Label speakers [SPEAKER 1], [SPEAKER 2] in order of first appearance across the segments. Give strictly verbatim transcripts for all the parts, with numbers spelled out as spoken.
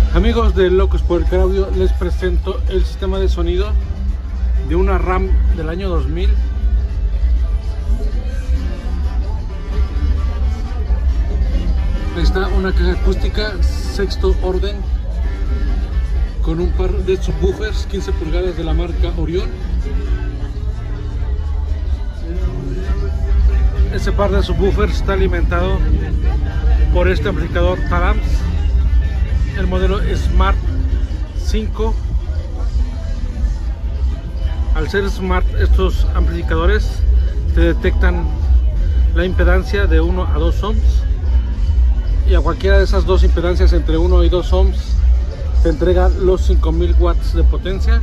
[SPEAKER 1] Amigos de Locos por el Car Audio, les presento el sistema de sonido de una RAM del año dos mil. Ahí está una caja acústica sexto orden con un par de subwoofers quince pulgadas de la marca Orion. Ese par de subwoofers está alimentado por este amplificador Tarams, el modelo Smart cinco. Al ser Smart, estos amplificadores te detectan la impedancia de uno a dos ohms, y a cualquiera de esas dos impedancias entre uno y dos ohms te entrega los cinco mil watts de potencia.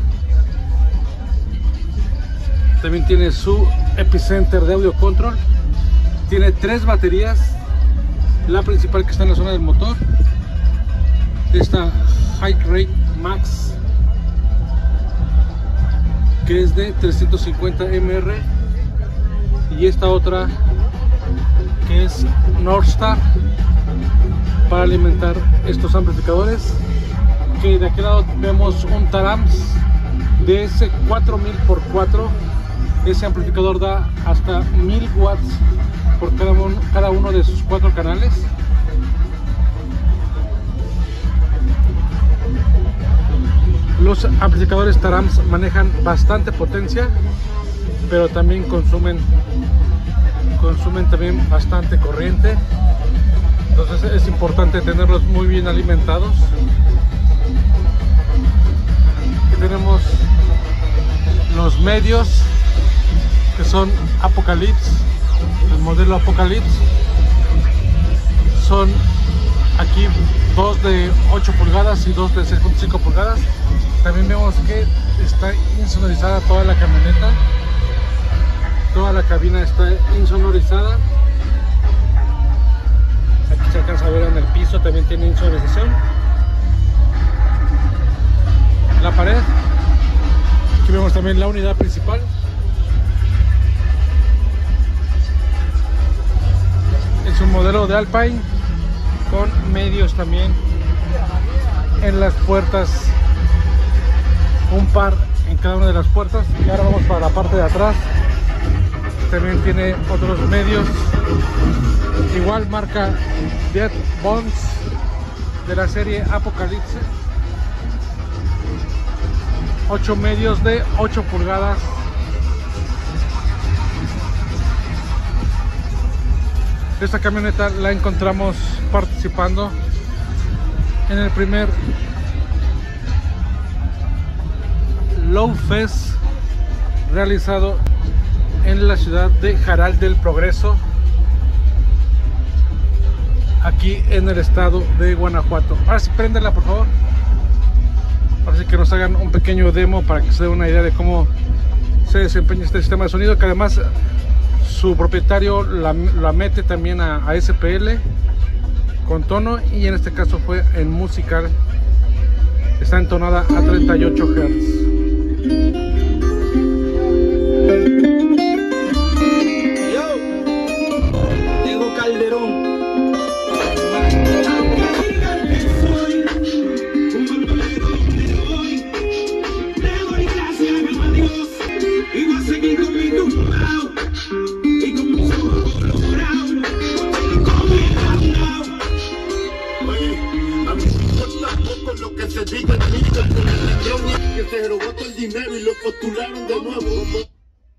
[SPEAKER 1] También tiene su epicenter de audio control. Tiene tres baterías, la principal que está en la zona del motor, esta High Rate Max, que es de trescientos cincuenta miliamperios hora, y esta otra que es Northstar, para alimentar estos amplificadores. Que de aquel lado vemos un Tarams D S cuatro mil por cuatro. Ese amplificador da hasta mil watts por cada uno, cada uno de sus cuatro canales. Los amplificadores Tarams manejan bastante potencia, pero también consumen consumen también bastante corriente. Entonces es importante tenerlos muy bien alimentados. Aquí tenemos los medios, que son Apocalypse, el modelo Apocalypse. Son aquí dos de ocho pulgadas y dos de seis punto cinco pulgadas. También vemos que está insonorizada toda la camioneta, toda la cabina está insonorizada. Aquí se alcanza a ver en el piso, también tiene insonorización. La pared, aquí vemos también la unidad principal. Es un modelo de Alpine con medios también en las puertas, un par en cada una de las puertas. Y ahora vamos para la parte de atrás, también tiene otros medios, igual marca Dead Bones de la serie Apocalypse. Ocho medios de ocho pulgadas. Esta camioneta la encontramos participando en el primer Low Fest realizado en la ciudad de Jaral del Progreso, aquí en el estado de Guanajuato. Ahora sí, préndela por favor. Ahora sí que nos hagan un pequeño demo para que se den una idea de cómo se desempeña este sistema de sonido, que además su propietario la, la mete también a, a S P L con tono, y en este caso fue en musical. Está entonada a treinta y ocho hertz.
[SPEAKER 2] Que se robó todo el dinero y lo postularon de nuevo.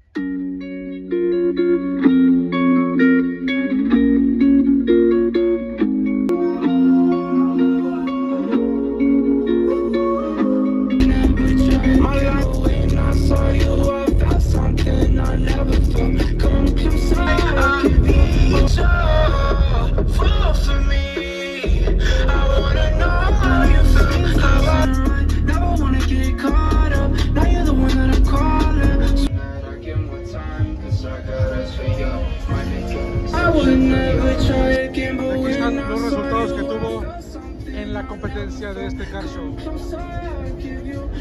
[SPEAKER 1] Aquí están los resultados que tuvo en la competencia de este car show.